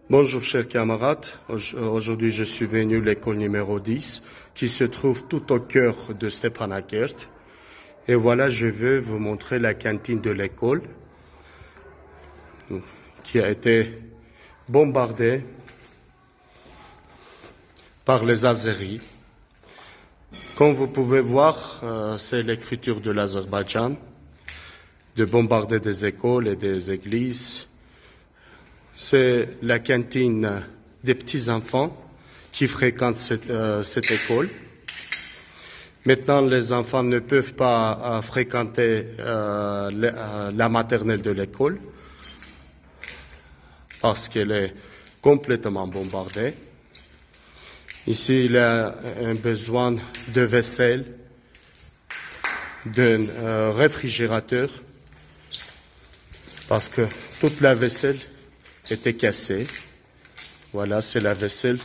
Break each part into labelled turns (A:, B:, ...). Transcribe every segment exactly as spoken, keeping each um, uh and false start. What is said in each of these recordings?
A: Bonjour chers camarades, aujourd'hui je suis venu à l'école numéro dix qui se trouve tout au cœur de Stepanakert. Et voilà, je veux vous montrer la cantine de l'école qui a été bombardée par les Azéris. Comme vous pouvez voir, euh, c'est l'écriture de l'Azerbaïdjan de bombarder des écoles et des églises. C'est la cantine des petits-enfants qui fréquentent cette, euh, cette école. Maintenant, les enfants ne peuvent pas euh, fréquenter euh, la, euh, la maternelle de l'école parce qu'elle est complètement bombardée. Ici, il y a un besoin de vaisselle, d'un euh, réfrigérateur, parce que toute la vaisselle était cassée. Voilà, c'est la vaisselle.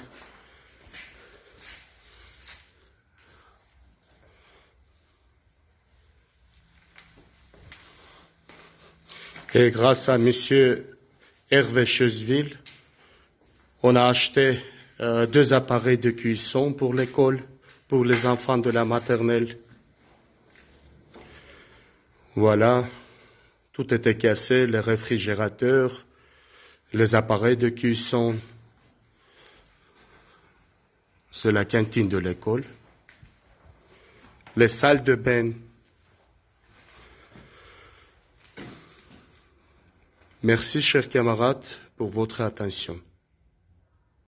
A: Et grâce à Monsieur Hervé Chesville, on a acheté euh, deux appareils de cuisson pour l'école, pour les enfants de la maternelle. Voilà, tout était cassé, les réfrigérateurs, les appareils de cuisson. C'est la cantine de l'école. Les salles de bain. Merci, chers camarades, pour votre attention.